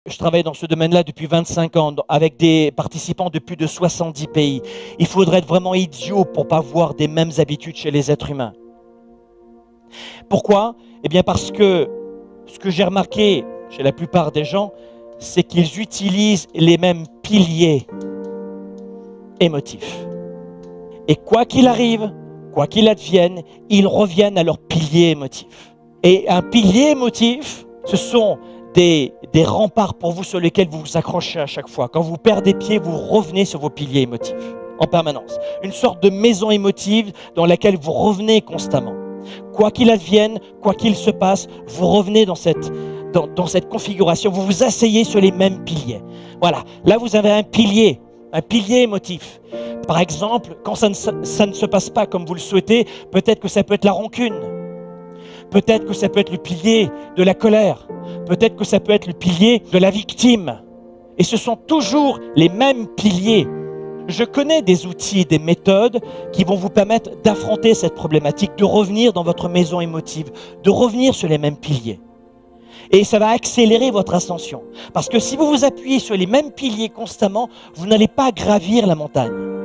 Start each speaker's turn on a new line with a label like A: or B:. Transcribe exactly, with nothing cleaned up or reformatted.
A: je travaille dans ce domaine-là depuis vingt-cinq ans, avec des participants de plus de soixante-dix pays. Il faudrait être vraiment idiot pour ne pas voir des mêmes habitudes chez les êtres humains. Pourquoi? Eh bien parce que ce que j'ai remarqué chez la plupart des gens, c'est qu'ils utilisent les mêmes piliers émotifs. Et quoi qu'il arrive, quoi qu'il advienne, ils reviennent à leur pilier émotif. Et un pilier émotif, ce sont des, des remparts pour vous sur lesquels vous vous accrochez à chaque fois. Quand vous perdez pied, vous revenez sur vos piliers émotifs en permanence. Une sorte de maison émotive dans laquelle vous revenez constamment. Quoi qu'il advienne, quoi qu'il se passe, vous revenez dans cette, dans, dans cette configuration. Vous vous asseyez sur les mêmes piliers. Voilà, là vous avez un pilier, un pilier émotif. Par exemple, quand ça ne, ça ne se passe pas comme vous le souhaitez, peut-être que ça peut être la rancune. Peut-être que ça peut être le pilier de la colère. Peut-être que ça peut être le pilier de la victime. Et ce sont toujours les mêmes piliers. Je connais des outils, des méthodes qui vont vous permettre d'affronter cette problématique, de revenir dans votre maison émotive, de revenir sur les mêmes piliers. Et ça va accélérer votre ascension. Parce que si vous vous appuyez sur les mêmes piliers constamment, vous n'allez pas gravir la montagne.